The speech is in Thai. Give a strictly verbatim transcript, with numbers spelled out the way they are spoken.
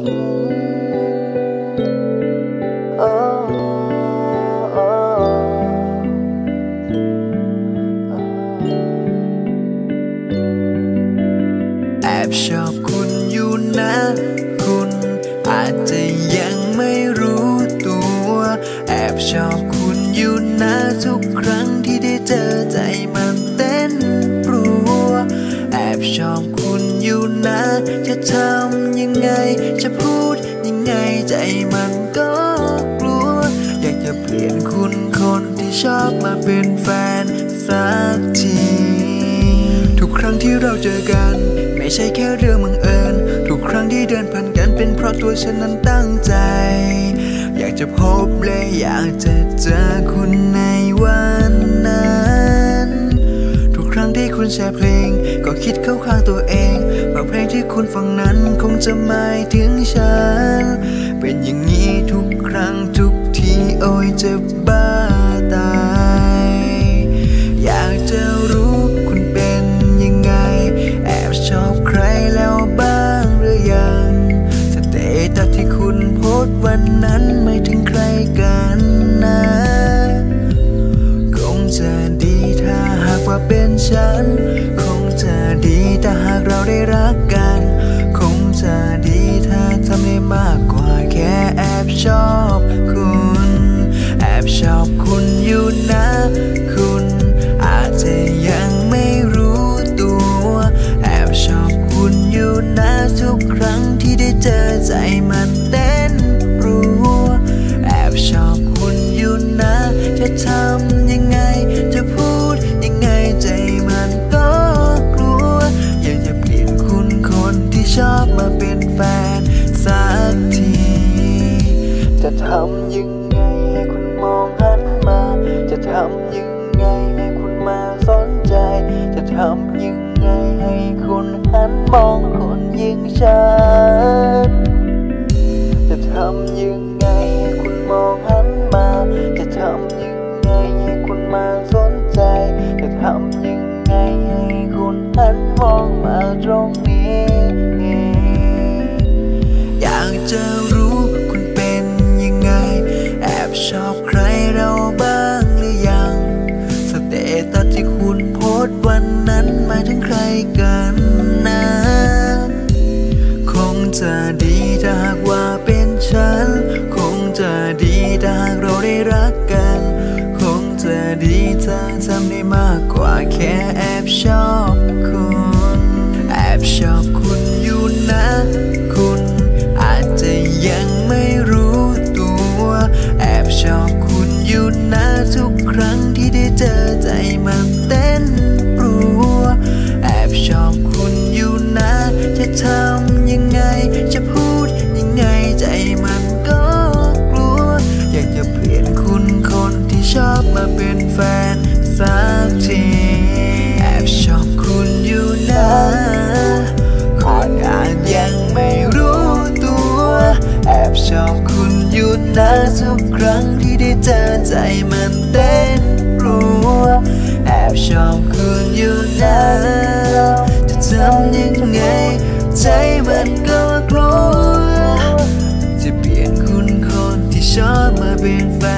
แอบชอบคุณอยู่นะคุณอาจจะยังไม่รู้ตัวแอบชอบคุณอยู่นะทุกครั้งที่ได้เจอใจมันเต้นรัวแอบชอบคุณอยู่นะจะทำยังไงจะพูดยังไงใจมันก็กลัวอยากจะเปลี่ยนคุณคนที่ชอบมาเป็นแฟนสักทีทุกครั้งที่เราเจอกันไม่ใช่แค่เรื่องบังเอิญทุกครั้งที่เดินผ่านกันเป็นเพราะตัวฉันนั้นตั้งใจอยากจะพบและอยากจะเจอคุณในวันนั้นทุกครั้งที่คุณแชร์เพลงก็คิดเข้าข้างตัวเองว่าเพลงที่คุณฟังนั้นคงจะหมายถึงฉันเป็นอย่างนี้ทุกครั้งทุกทีโอ้ยเจ็บบ้าตายอยากจะรู้คุณเป็นยังไงแอบชอบใครแล้วบ้างหรือยังสเตตัสที่คุณโพสต์วันนั้นไม่ถึงใครกันนะคงจะดีถ้าหากว่าเป็นฉันคงจะดีถ้าหากเราได้รักกันคงจะดีถ้าทำได้มากกว่าแค่แอบชอบคุณแอบชอบคุณอยู่นะคุณอาจจะยังไม่รู้ตัวแอบชอบคุณอยู่นะทุกครั้งที่ได้เจอใจมันเต้นรัวแอบชอบคุณอยู่นะจะทำยังไงจะพูดยังไงใจมันก็กลัวอยากจะเปลี่ยนคุณคนที่ชอบมาเป็นแฟนสักทีจะทำยังไงให้คุณมองหันมาจะทำยังไงให้คุณมาสนใจจะทำยังไงให้คุณหันมองคนยิ่งฉันจะทำยังไงให้คุณมองหันมาจะทำยังไงให้คุณมาสนใจจะทำยังไงให้คุณหันมองมาตรงนี้อยากจะรู้คุณเป็นยังไงแอบชอบใครเราบ้างหรือยังสเตตัสที่คุณโพสต์วันนั้นหมายถึงใครกันนะคงจะดีถ้าหากว่าเป็นฉันคงจะดีถ้าหากเราได้รักกันคงจะดีถ้าทำได้มากกว่าแค่แอบชอบคุณแอบชอบคุณอยู่นะคุณอาจจะยังไม่รู้ตัวแอบชอบคุณอยู่นะทุกครั้งที่ได้เจอใจมันเต้นรัวแอบชอบคุณอยู่นะจะทำยังไงจะพูดยังไงใจมันก็กลัวอยากจะเปลี่ยนคุณคนที่ชอบมาเป็นแฟนสักทีแอบชอบคุณอยู่นะคุณอาจยังไม่รู้ตัวแอบชอบคุณอยู่นะทุกครั้งที่ได้เจอใจมันเต้นรัวแอบชอบคุณอยู่นะจะทำยังไงใจมันก็กลัวจะเปลี่ยนคุณคนที่ชอบมาเป็นแฟน